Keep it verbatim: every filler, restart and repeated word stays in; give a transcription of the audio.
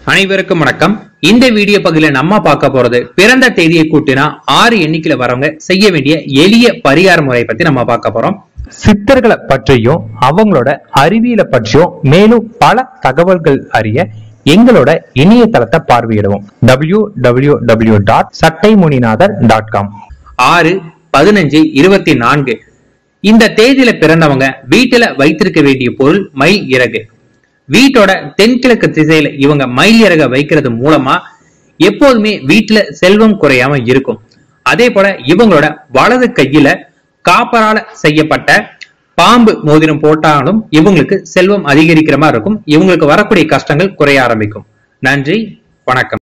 அனைவருக்கும் வணக்கம். இந்த வீடியோ பகுதியில நம்ம பார்க்க போறது பிறந்த தேதியை கூட்டினா ஆறு எண்ணிக்கையில வரவங்க செய்ய வேண்டிய எளிய பரிகார முறை பத்தி நம்ம பார்க்க போறோம். சித்தர்களை பற்றியும் அவங்களோட அறிவியலை பற்றியும் மேலும் பல தகவல்கள் அறிய எங்களோட இணையதளத்தை பார்வையிடுவோம். W W W dot Sattaimuninathar dot com. ஆறு பதினஞ்சு இருபத்தி நான்கு இந்த தேதியில பிறந்தவங்க வீட்டுல வைத்திருக்க வேண்டிய பொருள் மயில் இறகு. வீட்டோட தென்கிழக்கு திசையில இவங்க மயில் இறக வைக்கிறது மூலமா எப்போதுமே வீட்டுல செல்வம் குறையாம இருக்கும். அதே போல இவங்களோட வலது கையில காப்பரால செய்யப்பட்ட பாம்பு மோதிரம் போட்டாலும் இவங்களுக்கு செல்வம் அதிகரிக்கிற மாதிரி இருக்கும். இவங்களுக்கு வரக்கூடிய கஷ்டங்கள் குறைய ஆரம்பிக்கும். நன்றி, வணக்கம்.